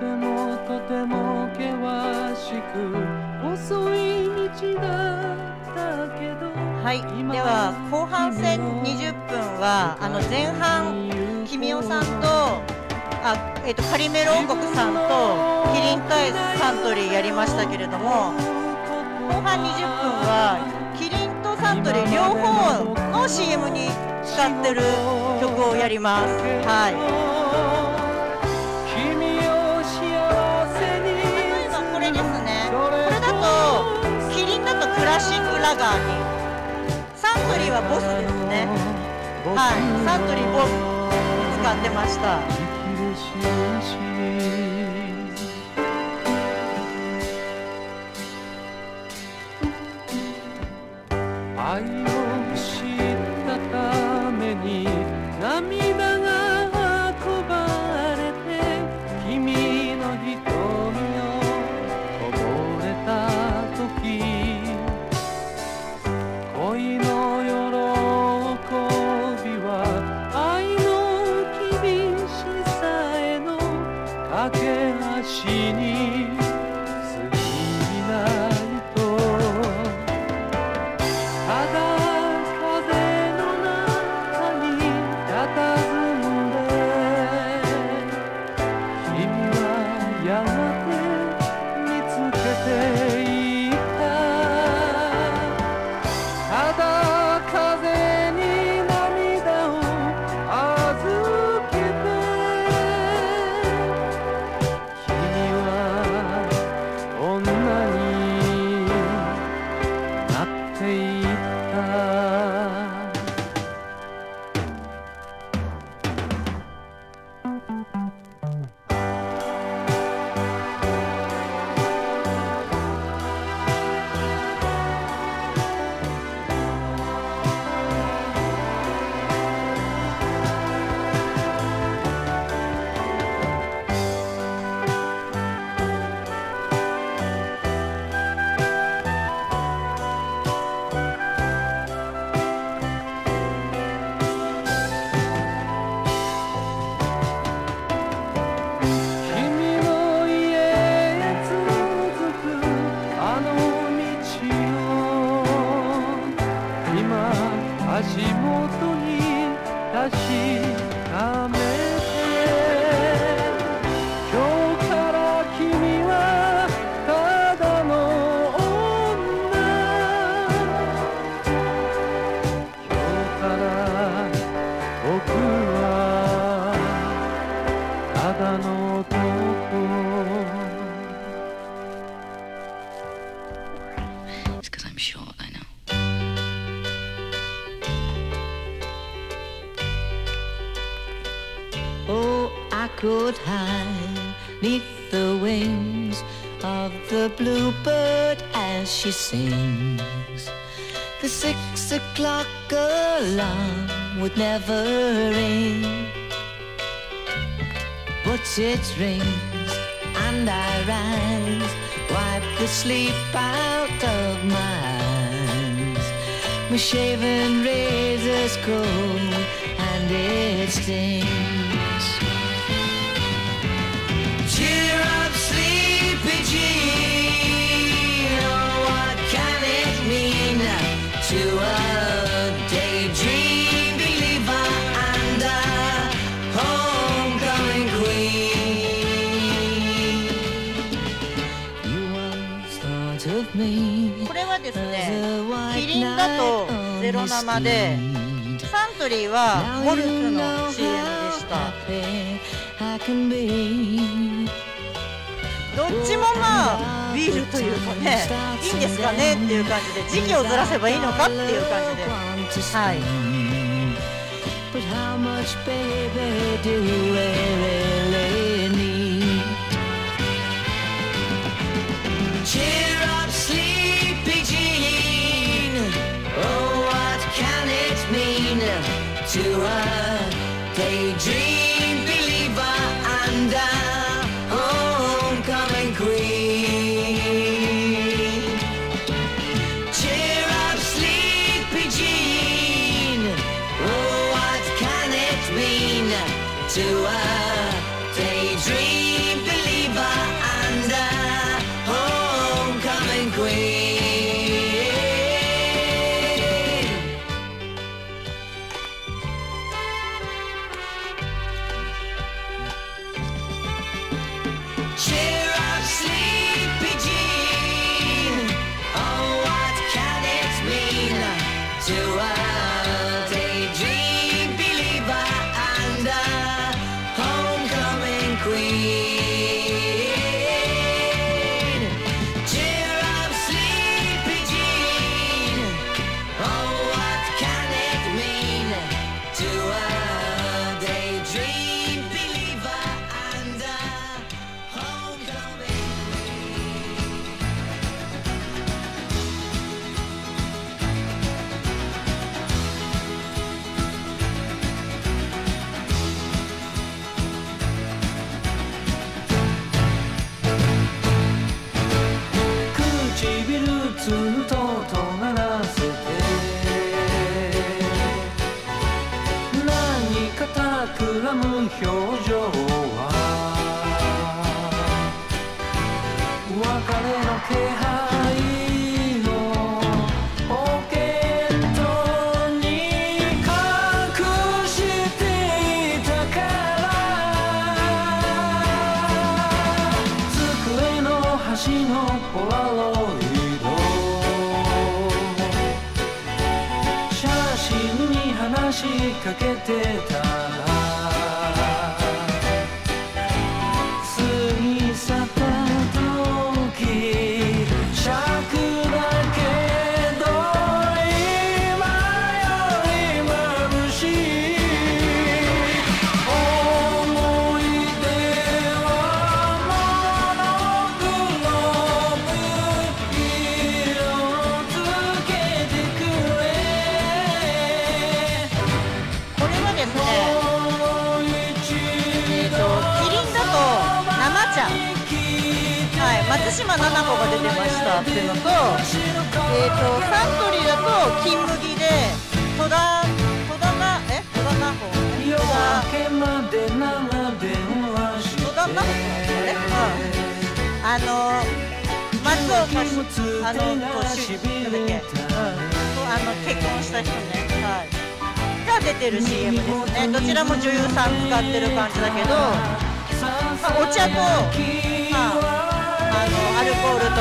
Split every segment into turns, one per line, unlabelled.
もとても険しく遅い道だったけど。
はい、では後半戦20分は前半君代さんとカリメロ王国さんとキリン対サントリーやりましたけれども、後半20分はキリンとサントリー両方の CM に使ってる曲をやります。はい、例えばこれですね。これだとキリンだとクラシックラガーに、サントリーはボスですね。はい、サントリーボス使ってました。
愛を知ったために涙が運ばれて、君の瞳をこぼれた時、恋の喜びは愛の厳しさへの架け橋に過ぎないと。ただ風の中に佇んで、君はやがて見つけていた。ただ風に涙を預けて、君は女になっていった。君の家へ続くあの道を今足元に確かめて、今日から君はただの女、今日から僕はただの男。
It's 'cause I'm short, I know.
Oh, I could hide neath the wings of the bluebird as she sings. The 6 o'clock alarm would never ring, but it rings and I rise, wipe the sleep out of my eyes. My shaven razor's cold and it stings. Cheer up, sleepy Jean. Oh, what can it mean to a daydream believer and a homecoming queen? You once thought of me.
これはですね、キリンだとゼロ生で、サントリーはモルツの CM でした。どっちもまあビールというかね、いいんですかねっていう感じで、時期をずらせばいいのかっていう感じで、はい。
But how much, baby, do we really need? Cheer up, sleepy Jean. Oh, what can it mean to a daydream believer and a homecoming queen? Cheer up, sleepy Jean. Oh, what can it mean to a daydream believer
昔のポラロイド写真に話しかけてた過ぎ去った時尺だけど今より眩しい思い出はモノクローム色つけてくれ
これはですね、キリンだと生茶、はい、松島菜々子が出てましたっていうのと、サントリーだと金麦で戸田菜穂、
夜明けまで長電話して
戸田菜穂松岡となんだっけ、結婚した人ね、はい、が出てる CM ですね。どちらも女優さん使ってる感じだけど、お茶と、アルコールと、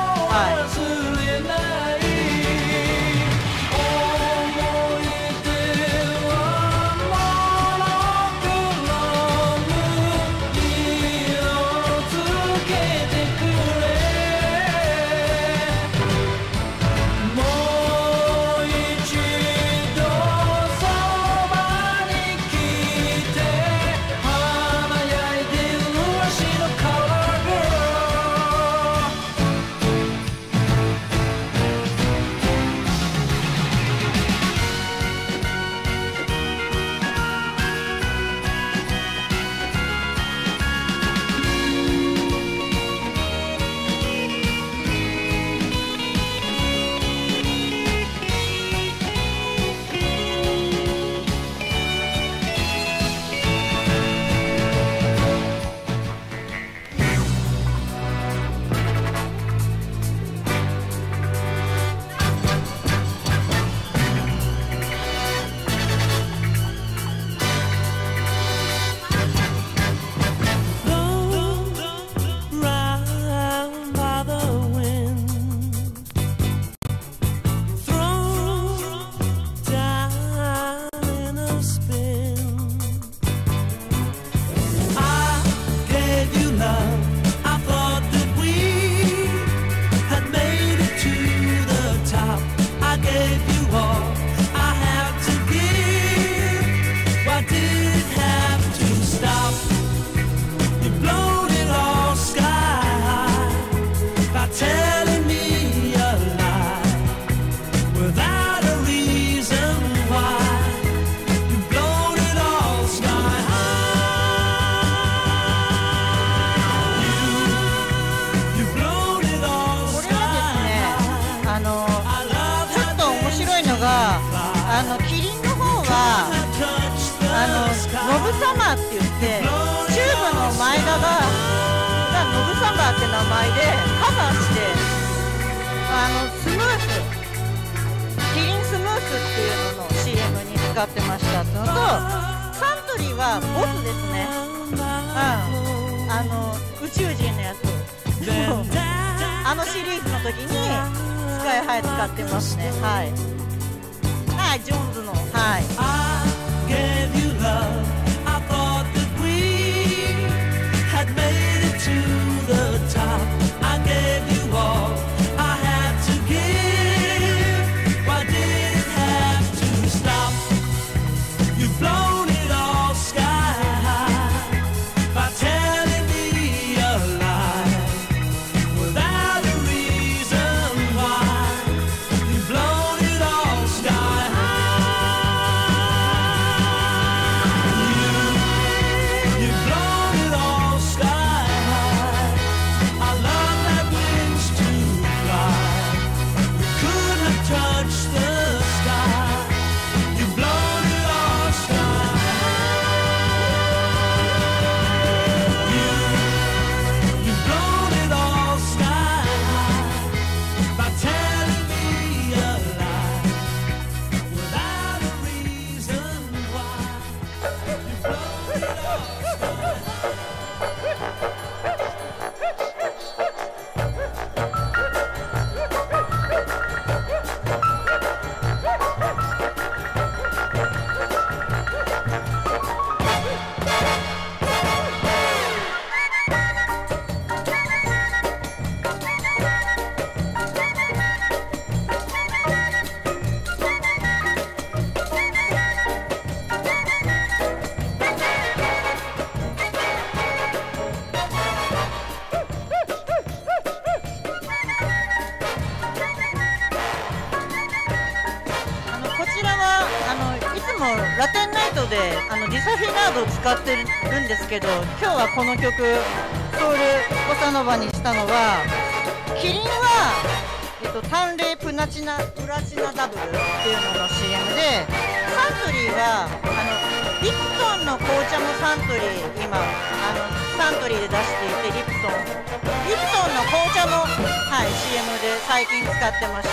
キリンの方はノブサマーって言って、チューブの前田がノブサマーって名前でカバーして、スムース、キリンスムースっていうのの CM に使ってましたってのと、サントリーはボスですね、宇宙人のやつシリーズの時にスカイハイ使ってますね。はい、ジョーンズの、はいでディサフィナードを使ってるんですけど、今日はこの曲ソウルボサノバにしたのは、キリンは、淡麗プラチナダブルっていうのの CM で、サントリーはリプトンの紅茶もサントリー今サントリーで出していて、リプトンの紅茶も、はい、CM で最近使ってました。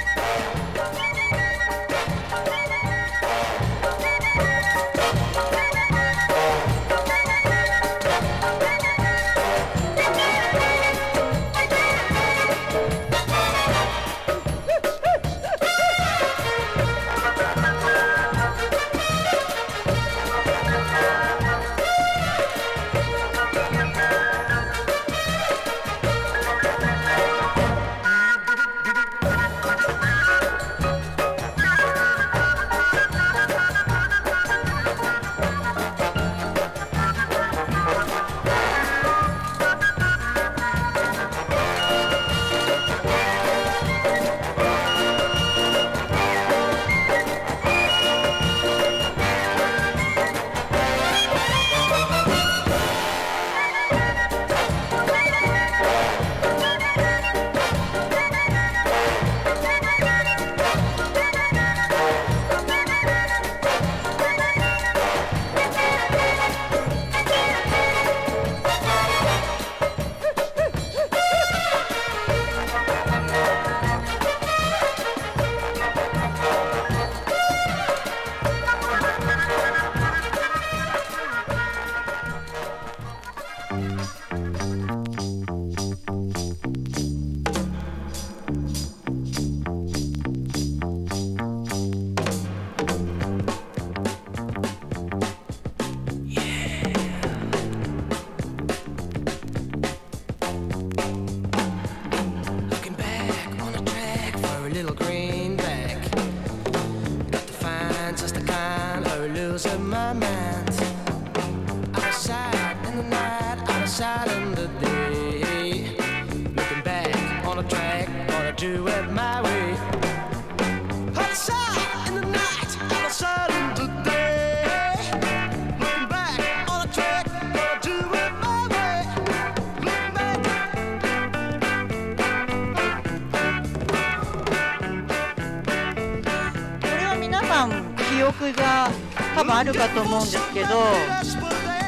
記憶が多分あるかと思うんですけど、サ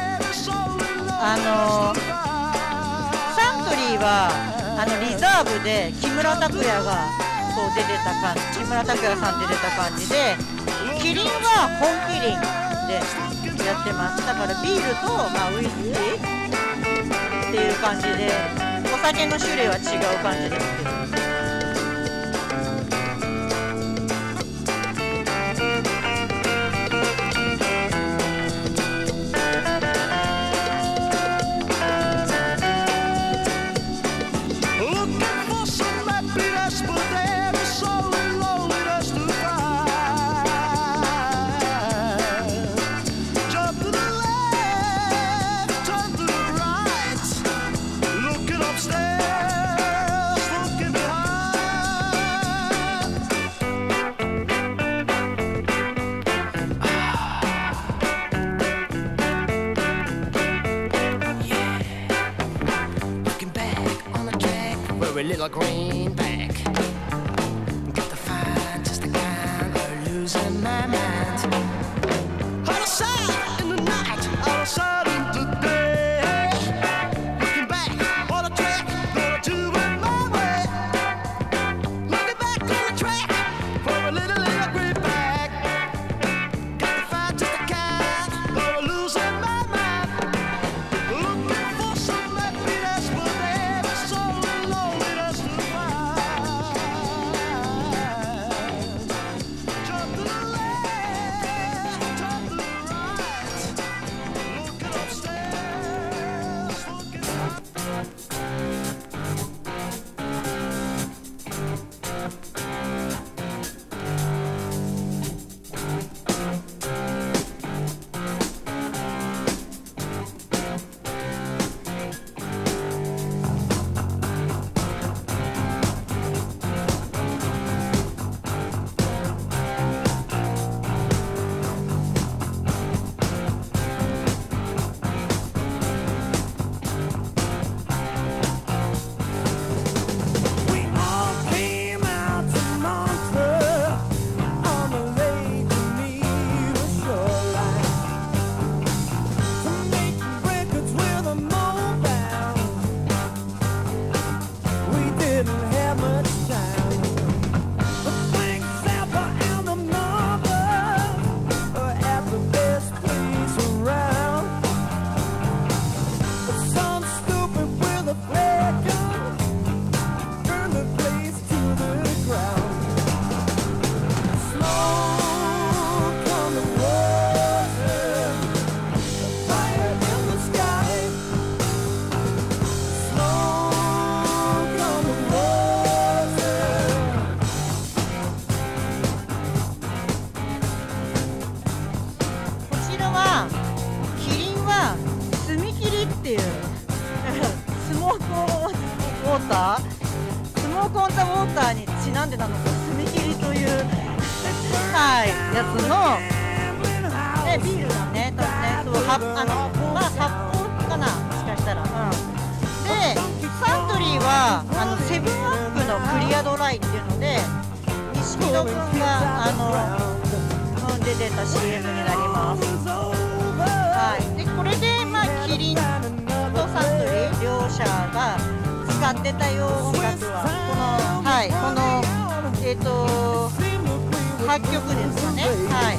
ントリーはリザーブで木村拓哉がこう出てた感じ、木村拓哉さん出てた感じで、キリンは本キリンでやってます。だからビールと、ウイスキーっていう感じで、お酒の種類は違う感じですけど。
Little greenback, got the fine, just the kind of losing my mind. Out of sight in the night, out of sight in the day. Looking back on the track, gonna do it my way. Looking back on the track for a little greenback. Got the fine, just the kind of losing my mind. Looking for some happiness, but never so lonely.
ター、スモークオンザウォーターにちなんでなのか、炭切りという、はい、やつの、でビールだね、多分ね、そうまあ発泡かな、もしかしたら。で、サントリーはセブンアップのクリアドライっていうので、錦戸君が出てた CM になります。はい、でこれで、まあ、キリンとサントリー両社が使ってたよ、音楽はこの8曲ですかね、はい、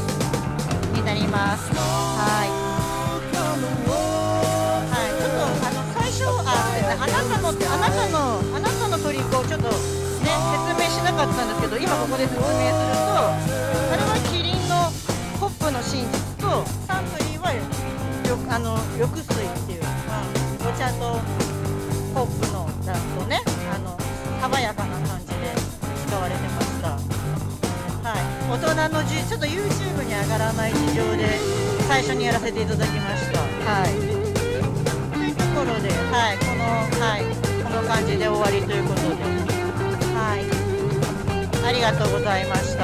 になります。はい、ちょっと最初あなたのトリックをちょっとね説明しなかったんですけど、今ここで説明すると、あれはキリンのホップの真実と、サントリーは緑水っていう、お茶とホップのだとね、爽やかな感じで使われてました。はい、大人のちょっと YouTube に上がらない事情で最初にやらせていただきました。はい、というところで、はい、この感じで終わりということで、はい、ありがとうございました。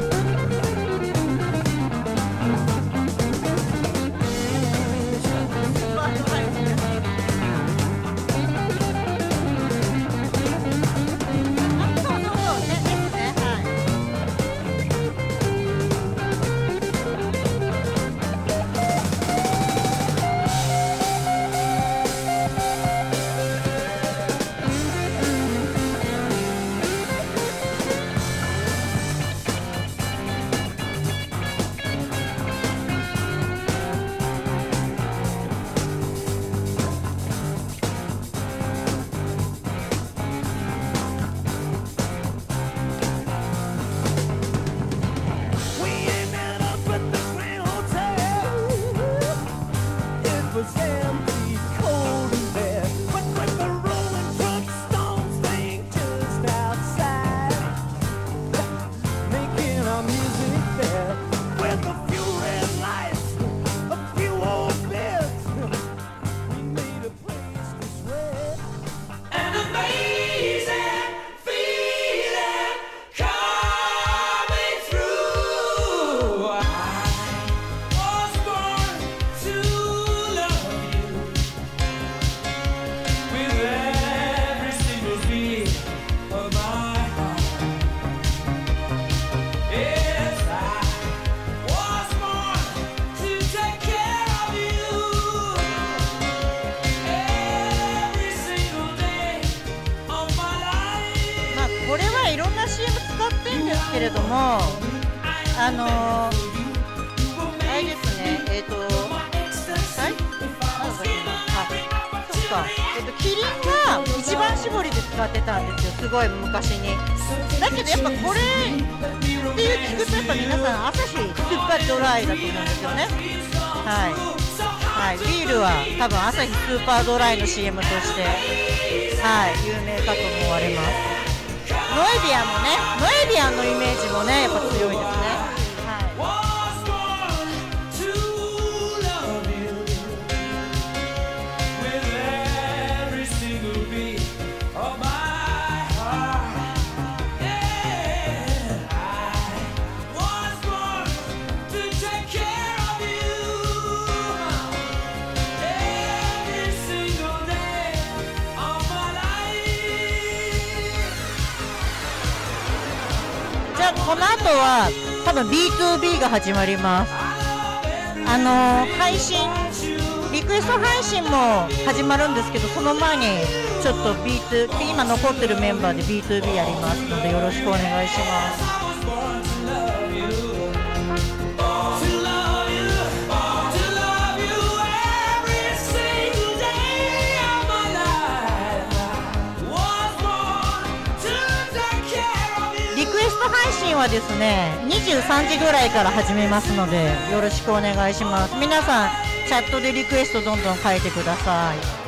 けれども、あれですね、はい、そっか、キリンが一番搾りで使ってたんですよ、すごい昔に。だけどやっぱこれっていう聞くと、やっぱ皆さんアサヒスーパードライだと思うんですよね。はい、ビールは多分アサヒスーパードライの CM として、はい、有名かと思われます。ノエビアンもね、ノエビアンのイメージもね、やっぱ強いですね。はい。この後は多分 B2B が始まります。配信、リクエスト配信も始まるんですけど、その前にちょっと B2、今残ってるメンバーで B2B やりますので、よろしくお願いします。配信はですね、23時ぐらいから始めますので、よろしくお願いします。皆さんチャットでリクエストどんどん書いてください。